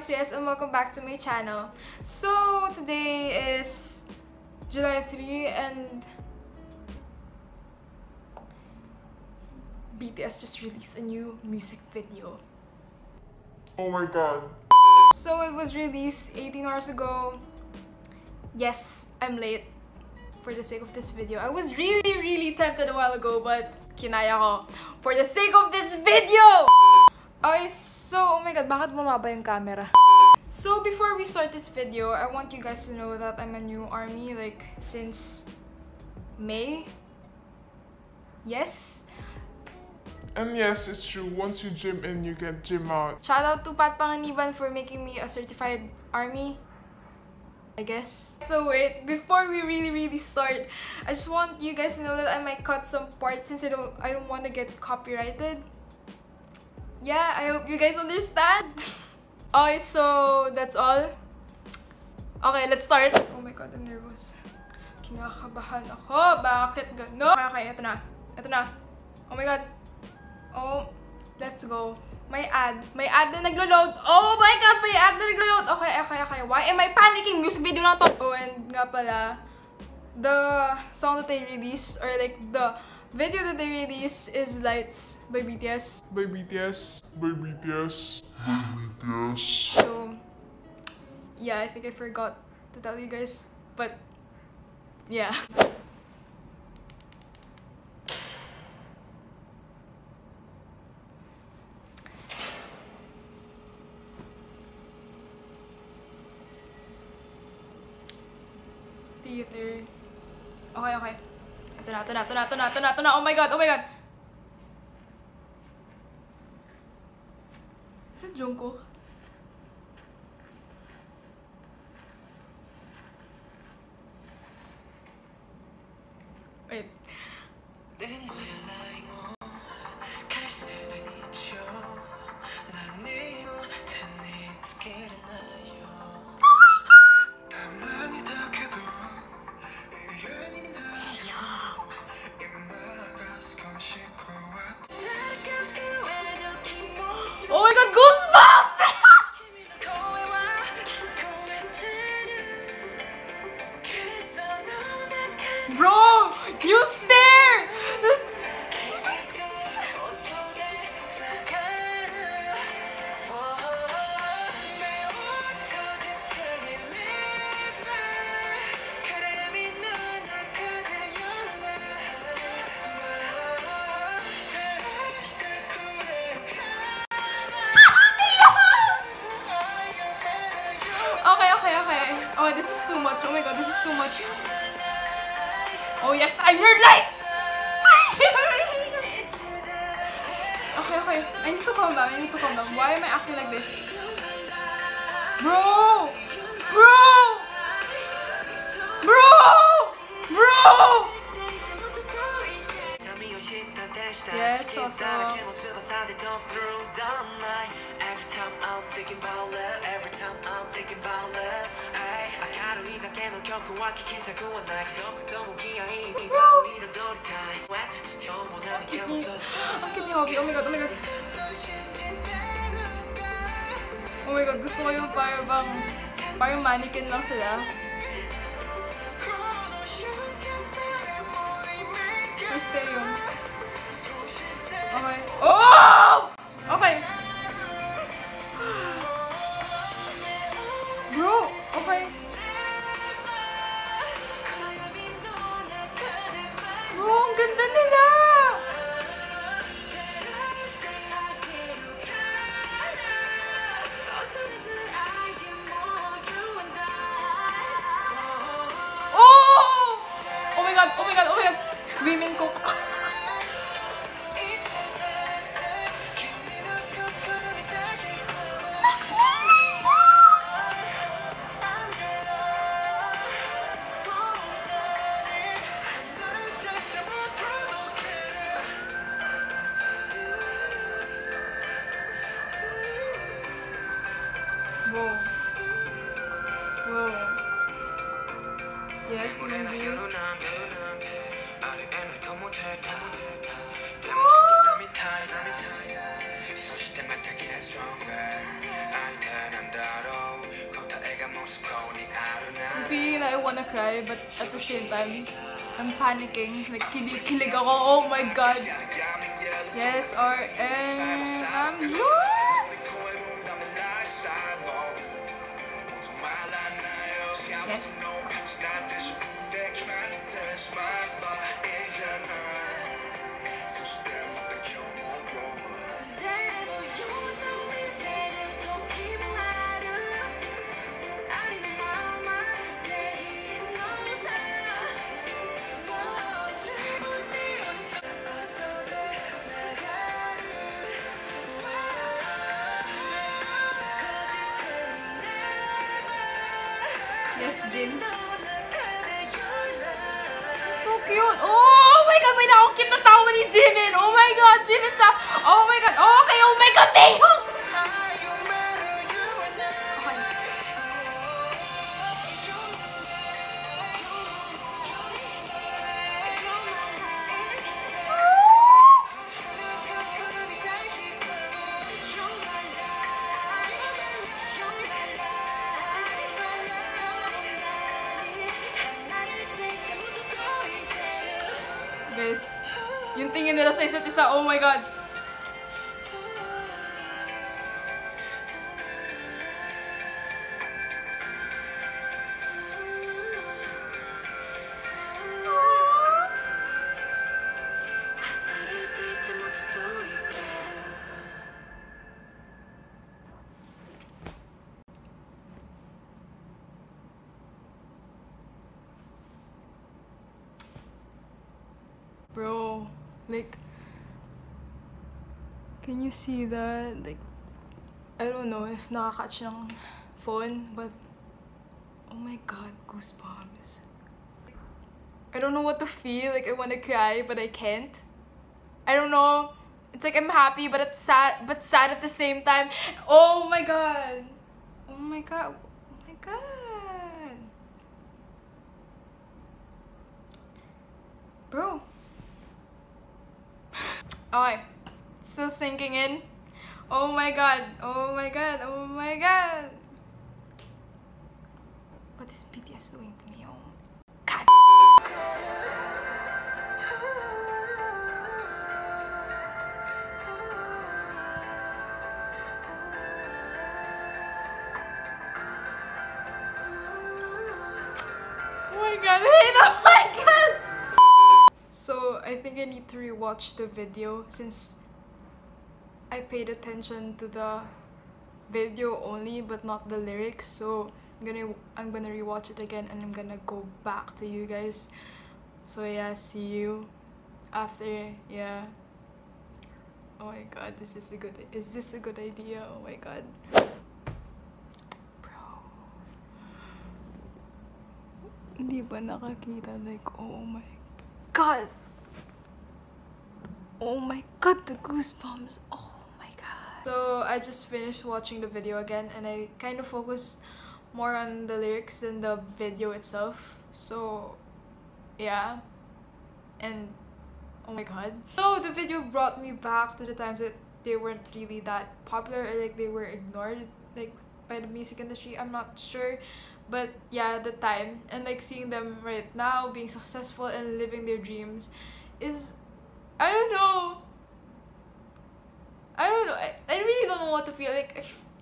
Jess and welcome back to my channel. So today is July 3 and BTS just released a new music video. Oh my god. So it was released 18 hours ago. Yes, I'm late for the sake of this video. I was really tempted a while ago but kinaya ko for the sake of this video! Okay, so, oh my god, bakit bumaba yung camera? So, before we start this video, I want you guys to know that I'm a new ARMY, like, since May? Yes? And yes, it's true. Once you gym in, you get gym out. Shout out to Pat Panganiban for making me a certified ARMY, I guess. So wait, before we really start, I just want you guys to know that I might cut some parts since I don't want to get copyrighted. Yeah, I hope you guys understand. Okay, so that's all. Okay, let's start. Oh my god, I'm nervous. Kinakabahan ako. Bakit gano'n? Okay, ito na. Ito na. Oh my god. Oh, let's go. May ad na naglo-load. Oh my god, may ad na naglo-load. Okay. Why am I panicking? Music video lang to. Oh, and nga pala, the song that they released, or like the video that they released is Lights by BTS. By BTS. By BTS. By BTS. So, yeah, I think I forgot to tell you guys, but yeah. Theater. Okay. Ito na. Oh my god. Is it Jungkook? Wait. Oh my god, goosebumps! Bro, you stare! Okay, this is too much. Oh my god, this is too much. Oh yes, I'm your light! Okay. I need to calm down. Why am I acting like this? Bro! Yes, also. Oh my god. Oh my god, gusto ko yung parang mannequin lang sila. Mysterium. Okay. Oh! Okay. Bro, okay. Bro, ang ganda nila! Oh my god. Women cook. Whoa. Yes, movie. I'm feeling that I wanna cry, but at the same time, I'm panicking. Like, kilig ako. Oh my god. Yes, RM. I'm Yes. Yes, Jin. So cute. Oh my god, may nakakit na tawa ni Jimin. Oh my god, Jimin, stop. Oh my god. Oh, okay, oh my god, Taeyong. Guys, yung tingin nila sa isa't isa, oh my god. Bro, like, can you see that? Like, I don't know if nakakatch ng phone, but oh my god, goosebumps. I don't know what to feel. Like, I want to cry, but I can't. I don't know. It's like I'm happy, but it's sad, at the same time. Oh my god. Oh my god. Oh my god. Bro. Okay, still sinking in. Oh my god, oh my god, oh my god. What is BTS doing to me? Oh god. Oh my god, oh my god. So, I think I need to rewatch the video since I paid attention to the video only but not the lyrics. So, I'm gonna rewatch it again and I'm gonna go back to you guys. So yeah, see you after. Yeah. Oh my god, is this a good idea? Oh my god. Bro. Hindi ba nakakita? Like, oh my god. Oh my god, the goosebumps. Oh my god. So I just finished watching the video again and I kind of focused more on the lyrics than the video itself. So yeah. And oh my god. So the video brought me back to the times that they weren't really that popular, or like they were ignored like by the music industry. I'm not sure. But yeah, the time, and like seeing them right now being successful and living their dreams is, I don't know. I really don't know what to feel. Like,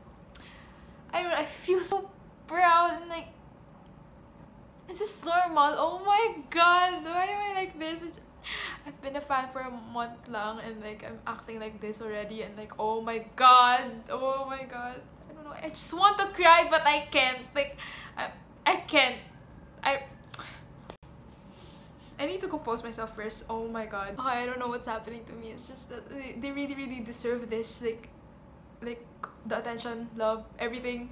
I feel so proud and like, is this normal? Oh my god, why am I like this? I've been a fan for a month lang and like I'm acting like this already and like, oh my god, oh my god. I don't know, I just want to cry but I can't. Like, I can't. I need to compose myself first. Oh my god. Oh, I don't know what's happening to me. It's just that they really, really deserve this. Like the attention, love, everything.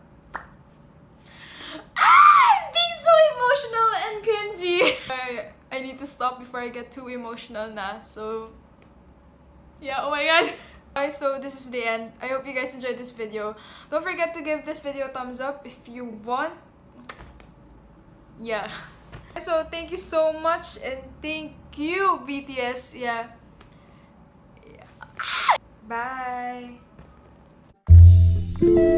I'm being so emotional and cringy. I need to stop before I get too emotional na. So yeah, oh my god. Guys, so this is the end. I hope you guys enjoyed this video. Don't forget to give this video a thumbs up if you want. Yeah. So thank you so much and thank you BTS. Yeah. Bye.